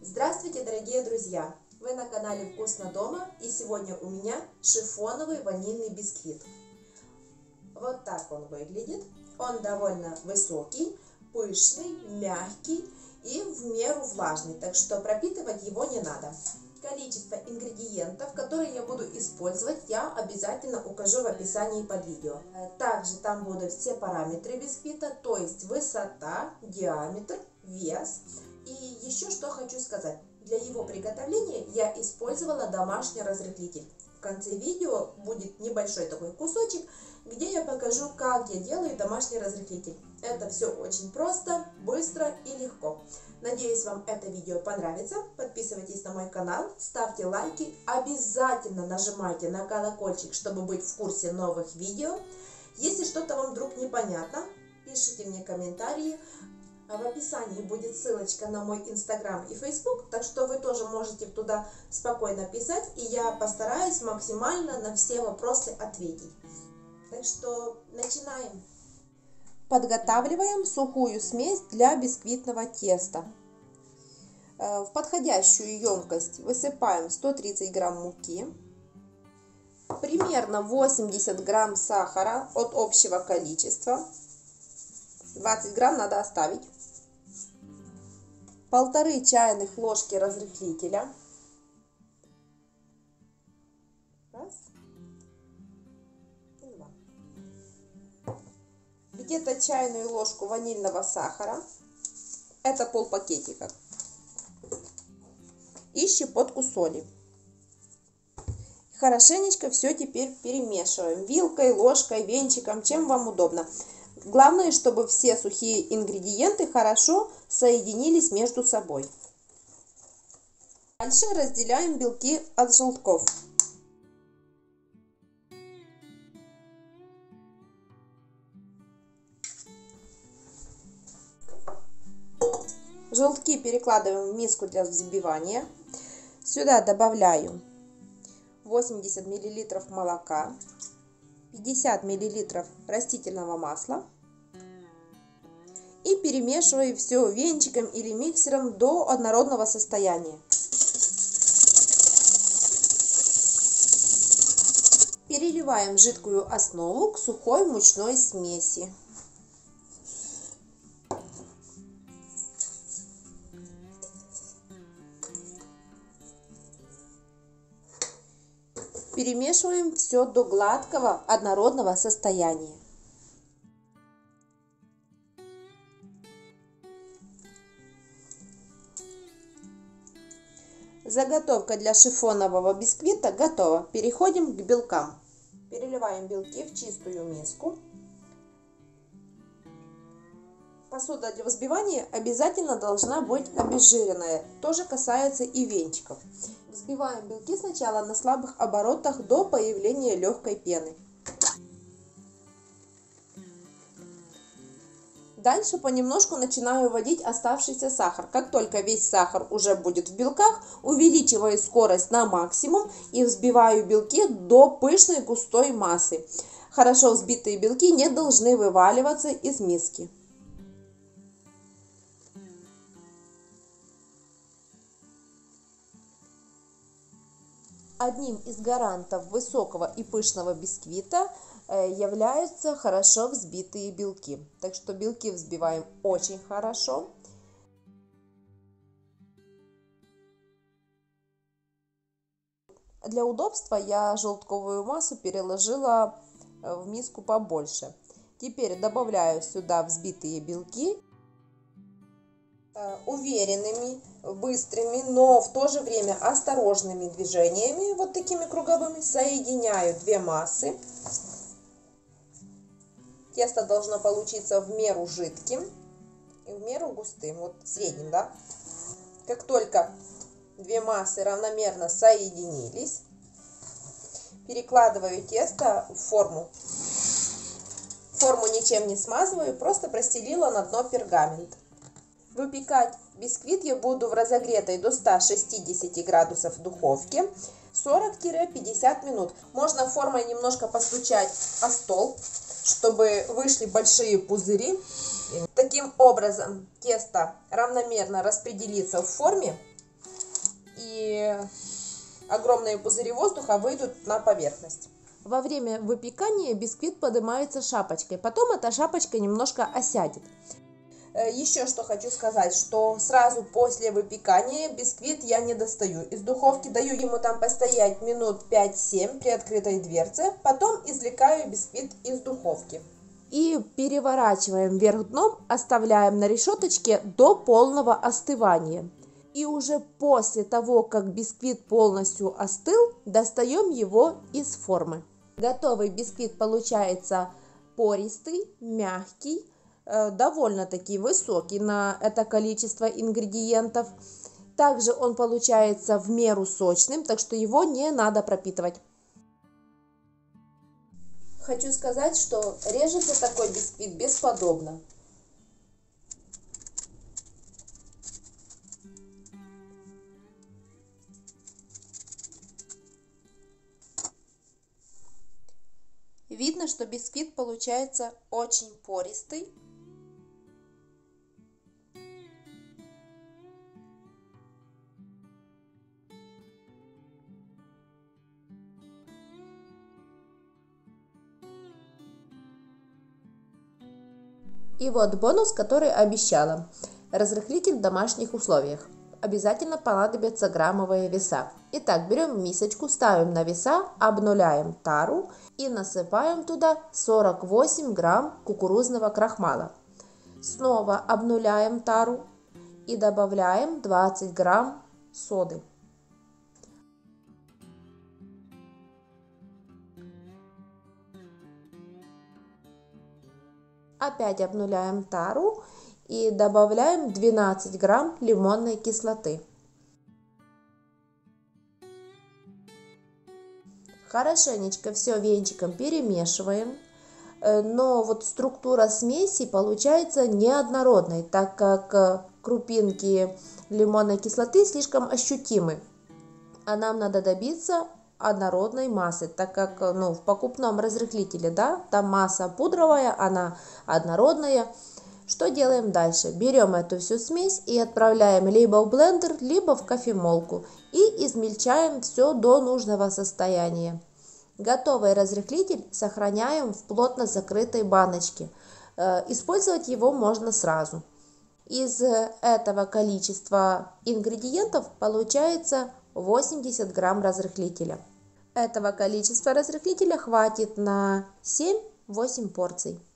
Здравствуйте, дорогие друзья! Вы на канале Вкусно дома, и сегодня у меня шифоновый ванильный бисквит. Вот так он выглядит. Он довольно высокий, пышный, мягкий и в меру влажный, так что пропитывать его не надо. Количество ингредиентов, которые я буду использовать, я обязательно укажу в описании под видео. Также там будут все параметры бисквита, то есть высота, диаметр, вес. И еще что хочу сказать. Для его приготовления я использовала домашний разрыхлитель. В конце видео будет небольшой такой кусочек, где я покажу, как я делаю домашний разрыхлитель. Это все очень просто, быстро и легко. Надеюсь, вам это видео понравится. Подписывайтесь на мой канал, ставьте лайки, обязательно нажимайте на колокольчик, чтобы быть в курсе новых видео. Если что-то вам вдруг непонятно, пишите мне комментарии. В описании будет ссылочка на мой Инстаграм и Фейсбук, так что вы тоже можете туда спокойно писать, и я постараюсь максимально на все вопросы ответить. Так что начинаем. Подготавливаем сухую смесь для бисквитного теста. В подходящую емкость высыпаем 130 грамм муки, примерно 80 грамм сахара от общего количества, 20 грамм надо оставить, 1,5 чайных ложки разрыхлителя, где-то чайную ложку ванильного сахара, это полпакетика, и щепотку соли. Хорошенечко все теперь перемешиваем вилкой, ложкой, венчиком, чем вам удобно. Главное, чтобы все сухие ингредиенты хорошо соединились между собой. Дальше разделяем белки от желтков. Желтки перекладываем в миску для взбивания. Сюда добавляю 80 мл молока, 50 мл растительного масла и перемешиваю все венчиком или миксером до однородного состояния. Переливаем жидкую основу к сухой мучной смеси. Перемешиваем все до гладкого однородного состояния. Заготовка для шифонового бисквита готова. Переходим к белкам. Переливаем белки в чистую миску. Посуда для взбивания обязательно должна быть обезжиренная. Тоже касается и венчиков. Взбиваем белки сначала на слабых оборотах до появления легкой пены. Дальше понемножку начинаю вводить оставшийся сахар. Как только весь сахар уже будет в белках, увеличиваю скорость на максимум и взбиваю белки до пышной густой массы. Хорошо взбитые белки не должны вываливаться из миски. Одним из гарантов высокого и пышного бисквита являются хорошо взбитые белки. Так что белки взбиваем очень хорошо. Для удобства я желтковую массу переложила в миску побольше. Теперь добавляю сюда взбитые белки. Уверенными, быстрыми, но в то же время осторожными движениями, вот такими круговыми, соединяю две массы. Тесто должно получиться в меру жидким и в меру густым, вот средним, да. Как только две массы равномерно соединились, перекладываю тесто в форму. Форму ничем не смазываю, просто простелила на дно пергамент. Выпекать бисквит я буду в разогретой до 160 градусов духовке 40-50 минут. Можно формой немножко постучать о стол, чтобы вышли большие пузыри. Таким образом тесто равномерно распределится в форме и огромные пузыри воздуха выйдут на поверхность. Во время выпекания бисквит поднимается шапочкой, потом эта шапочка немножко осядет. Еще что хочу сказать, что сразу после выпекания бисквит я не достаю из духовки, даю ему там постоять минут 5-7 при открытой дверце, потом извлекаю бисквит из духовки. И переворачиваем вверх дном, оставляем на решеточке до полного остывания. И уже после того, как бисквит полностью остыл, достаем его из формы. Готовый бисквит получается пористый, мягкий, довольно-таки высокий на это количество ингредиентов. Также он получается в меру сочным, так что его не надо пропитывать. Хочу сказать, что режется такой бисквит бесподобно. Видно, что бисквит получается очень пористый. И вот бонус, который обещала. Разрыхлитель в домашних условиях. Обязательно понадобятся граммовые веса. Итак, берем мисочку, ставим на веса, обнуляем тару и насыпаем туда 48 грамм кукурузного крахмала. Снова обнуляем тару и добавляем 20 грамм соды. Опять обнуляем тару и добавляем 12 грамм лимонной кислоты. Хорошенечко все венчиком перемешиваем, но вот структура смеси получается неоднородной, так как крупинки лимонной кислоты слишком ощутимы, а нам надо добиться однородной массы, так как в покупном разрыхлителе, там масса пудровая, она однородная. Что делаем дальше? Берем эту всю смесь и отправляем либо в блендер, либо в кофемолку и измельчаем все до нужного состояния. Готовый разрыхлитель сохраняем в плотно закрытой баночке. Использовать его можно сразу. Из этого количества ингредиентов получается 80 грамм разрыхлителя. Этого количества разрыхлителя хватит на 7-8 порций.